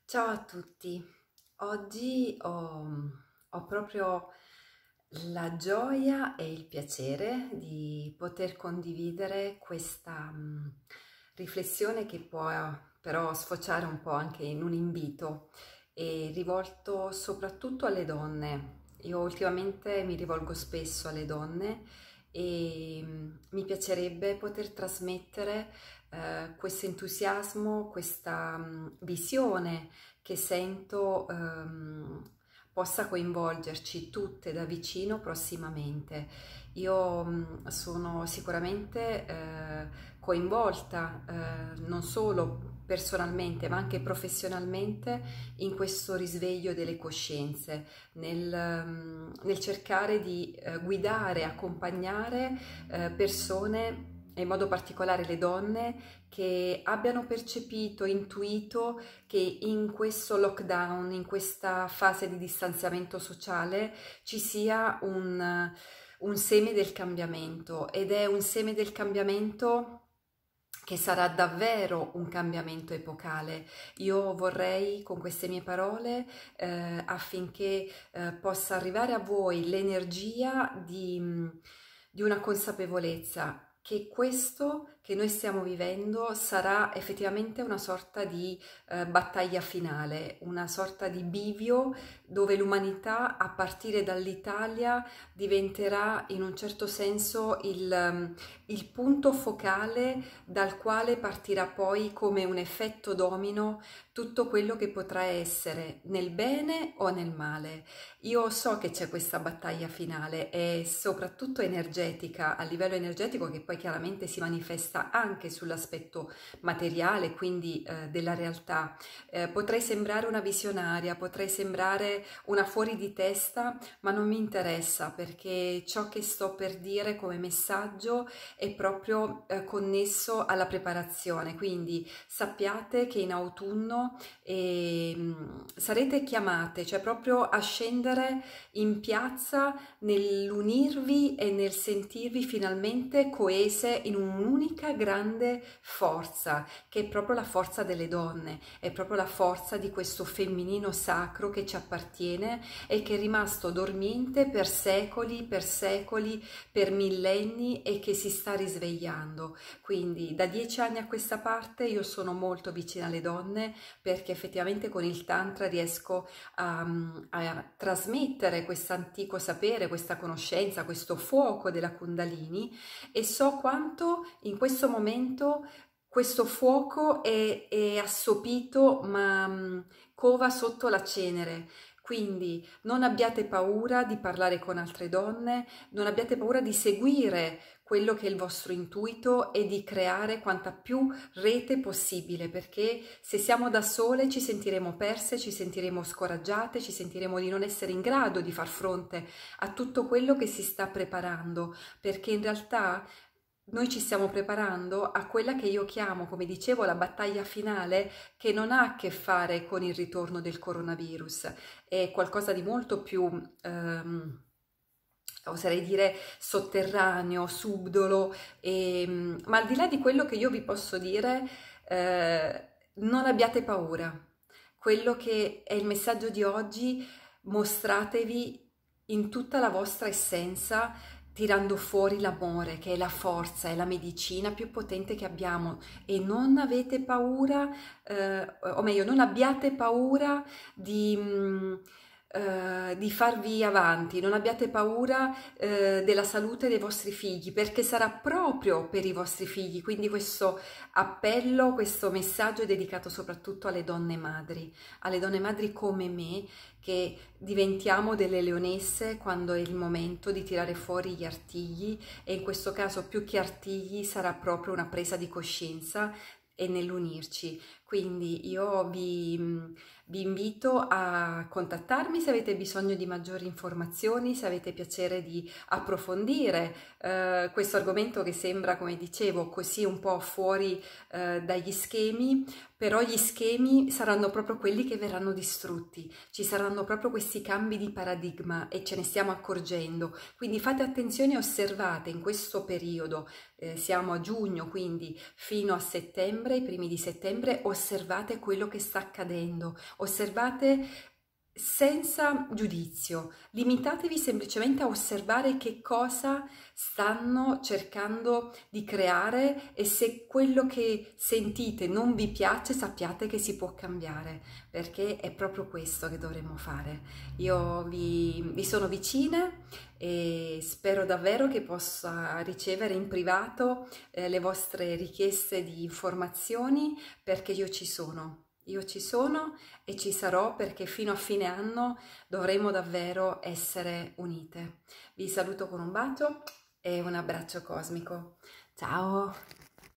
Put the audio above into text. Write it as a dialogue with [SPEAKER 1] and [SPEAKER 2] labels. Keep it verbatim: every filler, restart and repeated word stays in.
[SPEAKER 1] Ciao a tutti, oggi ho, ho proprio la gioia e il piacere di poter condividere questa mm, riflessione che può però sfociare un po' anche in un invito e rivolto soprattutto alle donne. Io ultimamente mi rivolgo spesso alle donne e mm, mi piacerebbe poter trasmettere eh, questo entusiasmo, questa mm, visione che sento ehm, possa coinvolgerci tutte da vicino prossimamente. Io mh, sono sicuramente eh, coinvolta eh, non solo personalmente ma anche professionalmente in questo risveglio delle coscienze, nel, mh, nel cercare di eh, guidare, accompagnare eh, persone, e in modo particolare le donne, che abbiano percepito, intuito che in questo lockdown, in questa fase di distanziamento sociale, ci sia un, un seme del cambiamento, ed è un seme del cambiamento che sarà davvero un cambiamento epocale. Io vorrei con queste mie parole eh, affinché eh, possa arrivare a voi l'energia di, di una consapevolezza che questo che noi stiamo vivendo sarà effettivamente una sorta di eh, battaglia finale, una sorta di bivio dove l'umanità, a partire dall'Italia, diventerà in un certo senso il, il punto focale dal quale partirà poi come un effetto domino tutto quello che potrà essere nel bene o nel male. Io so che c'è questa battaglia finale e soprattutto energetica, a livello energetico, che poi chiaramente si manifesta anche sull'aspetto materiale, quindi eh, della realtà. Eh, potrei sembrare una visionaria, potrei sembrare una fuori di testa, ma non mi interessa, perché ciò che sto per dire come messaggio è proprio eh, connesso alla preparazione. Quindi sappiate che in autunno eh, sarete chiamate, cioè proprio a scendere in piazza nell'unirvi e nel sentirvi finalmente coese in un'unica grande forza, che è proprio la forza delle donne, è proprio la forza di questo femminino sacro che ci appartiene e che è rimasto dormiente per secoli, per secoli, per millenni, e che si sta risvegliando. Quindi da dieci anni a questa parte io sono molto vicina alle donne, perché effettivamente con il Tantra riesco a, a trasmettere questo antico sapere, questa conoscenza, questo fuoco della Kundalini, e so quanto in questo momento questo fuoco è, è assopito, ma mh, cova sotto la cenere. Quindi non abbiate paura di parlare con altre donne, non abbiate paura di seguire quello che è il vostro intuito e di creare quanta più rete possibile, perché se siamo da sole ci sentiremo perse, ci sentiremo scoraggiate, ci sentiremo di non essere in grado di far fronte a tutto quello che si sta preparando, perché in realtà noi ci stiamo preparando a quella che io chiamo, come dicevo, la battaglia finale, che non ha a che fare con il ritorno del coronavirus, è qualcosa di molto più, ehm, oserei dire, sotterraneo, subdolo, e, ma al di là di quello che io vi posso dire, eh, non abbiate paura. Quello che è il messaggio di oggi: mostratevi in tutta la vostra essenza, tirando fuori l'amore, che è la forza, è la medicina più potente che abbiamo, e non avete paura, eh, o meglio, non abbiate paura di, mh, eh, di farvi avanti, non abbiate paura eh, della salute dei vostri figli, perché sarà proprio per i vostri figli. Quindi questo appello, questo messaggio è dedicato soprattutto alle donne madri, alle donne madri come me, che diventiamo delle leonesse quando è il momento di tirare fuori gli artigli, e in questo caso più che artigli sarà proprio una presa di coscienza e nell'unirci. Quindi io vi, vi invito a contattarmi se avete bisogno di maggiori informazioni, se avete piacere di approfondire eh, questo argomento che sembra, come dicevo, così un po' fuori eh, dagli schemi. Però gli schemi saranno proprio quelli che verranno distrutti, ci saranno proprio questi cambi di paradigma e ce ne stiamo accorgendo. Quindi fate attenzione e osservate in questo periodo, eh, siamo a giugno, quindi fino a settembre, i primi di settembre, osservate osservate quello che sta accadendo, osservate senza giudizio, limitatevi semplicemente a osservare che cosa stanno cercando di creare e se quello che sentite non vi piace sappiate che si può cambiare, perché è proprio questo che dovremmo fare. Io vi, vi sono vicina e spero davvero che possa ricevere in privato eh, le vostre richieste di informazioni, perché io ci sono. Io ci sono e ci sarò, perché fino a fine anno dovremo davvero essere unite. Vi saluto con un bacio e un abbraccio cosmico. Ciao!